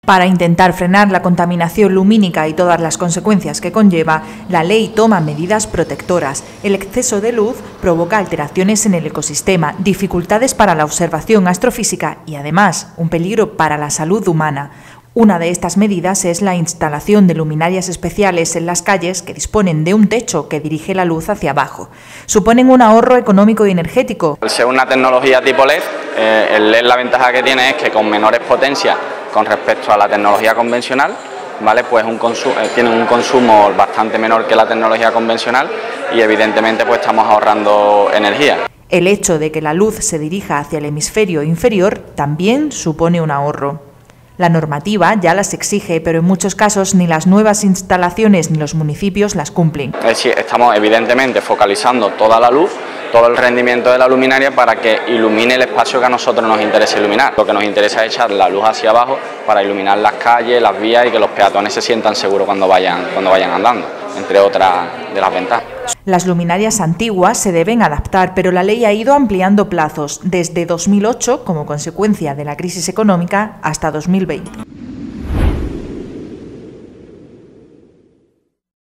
Para intentar frenar la contaminación lumínica y todas las consecuencias que conlleva, la ley toma medidas protectoras. El exceso de luz provoca alteraciones en el ecosistema, dificultades para la observación astrofísica y, además, un peligro para la salud humana. Una de estas medidas es la instalación de luminarias especiales en las calles que disponen de un techo que dirige la luz hacia abajo. Suponen un ahorro económico y energético. Al ser una tecnología tipo LED, el LED la ventaja que tiene es que con menores potencias con respecto a la tecnología convencional, ¿vale? Pues tienen un consumo bastante menor que la tecnología convencional y evidentemente pues estamos ahorrando energía. El hecho de que la luz se dirija hacia el hemisferio inferior también supone un ahorro. La normativa ya las exige, pero en muchos casos ni las nuevas instalaciones ni los municipios las cumplen. Es decir, estamos evidentemente focalizando toda la luz, todo el rendimiento de la luminaria para que ilumine el espacio que a nosotros nos interesa iluminar. Lo que nos interesa es echar la luz hacia abajo para iluminar las calles, las vías y que los peatones se sientan seguros cuando vayan andando, entre otras de las ventajas. Las luminarias antiguas se deben adaptar, pero la ley ha ido ampliando plazos, desde 2008 como consecuencia de la crisis económica hasta 2020.